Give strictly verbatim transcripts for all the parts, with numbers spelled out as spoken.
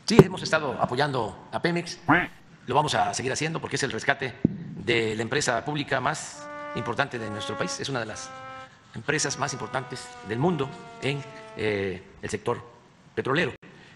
Sí, hemos estado apoyando a Pemex, lo vamos a seguir haciendo porque es el rescate de la empresa pública más importante de nuestro país, es una de las empresas más importantes del mundo en eh, el sector petrolero.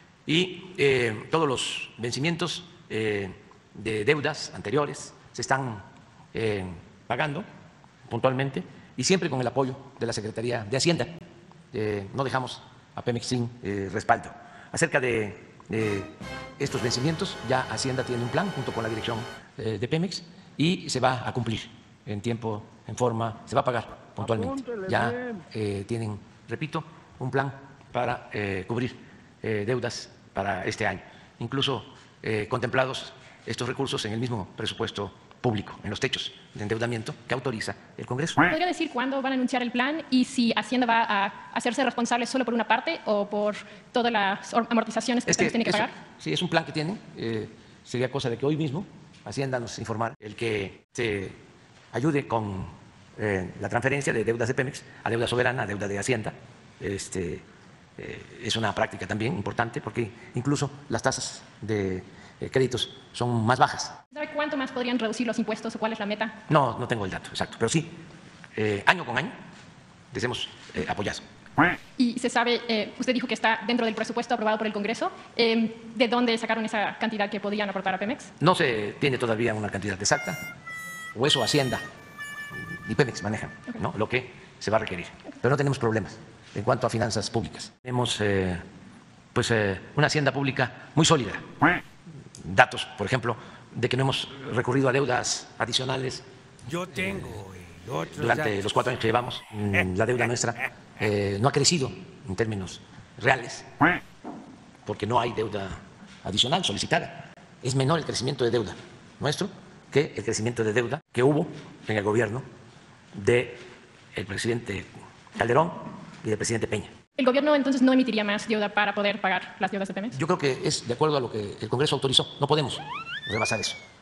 Y eh, todos los vencimientos eh, de deudas anteriores se están eh, pagando puntualmente y siempre con el apoyo de la Secretaría de Hacienda. Eh, no dejamos a Pemex sin eh, respaldo. Acerca de eh, estos vencimientos, ya Hacienda tiene un plan junto con la dirección eh, de Pemex y se va a cumplir en tiempo, en forma, se va a pagar puntualmente. Ya eh, tienen, repito, un plan para eh, cubrir eh, deudas para este año, incluso eh, contemplados estos recursos en el mismo presupuesto público, en los techos de endeudamiento que autoriza el Congreso. ¿Podría decir cuándo van a anunciar el plan y si Hacienda va a hacerse responsable solo por una parte o por todas las amortizaciones que, es que se tiene que eso, pagar? Sí, es un plan que tienen. Eh, sería cosa de que hoy mismo Hacienda nos informara el que se ayude con eh, la transferencia de deudas de Pemex a deuda soberana, a deuda de Hacienda. Este, eh, es una práctica también importante porque incluso las tasas de eh, créditos son más bajas. ¿Sabe cuánto más podrían reducir los impuestos o cuál es la meta? No, no tengo el dato exacto, pero sí, eh, año con año les hemos eh, apoyado. Y se sabe, eh, usted dijo que está dentro del presupuesto aprobado por el Congreso, eh, ¿de dónde sacaron esa cantidad que podían aportar a Pemex? No se tiene todavía una cantidad exacta, o eso Hacienda y Pemex manejan, okay, ¿no? Lo que se va a requerir. Pero no tenemos problemas en cuanto a finanzas públicas. Tenemos eh, pues, eh, una hacienda pública muy sólida. Datos, por ejemplo, de que no hemos recurrido a deudas adicionales. Yo tengo eh, otros durante datos. los cuatro años que llevamos. La deuda nuestra eh, no ha crecido en términos reales, porque no hay deuda adicional solicitada. Es menor el crecimiento de deuda nuestro que el crecimiento de deuda que hubo en el gobierno del presidente Calderón y del presidente Peña. ¿El gobierno entonces no emitiría más deuda para poder pagar las deudas de Pemex? Yo creo que es de acuerdo a lo que el Congreso autorizó. No podemos rebasar eso.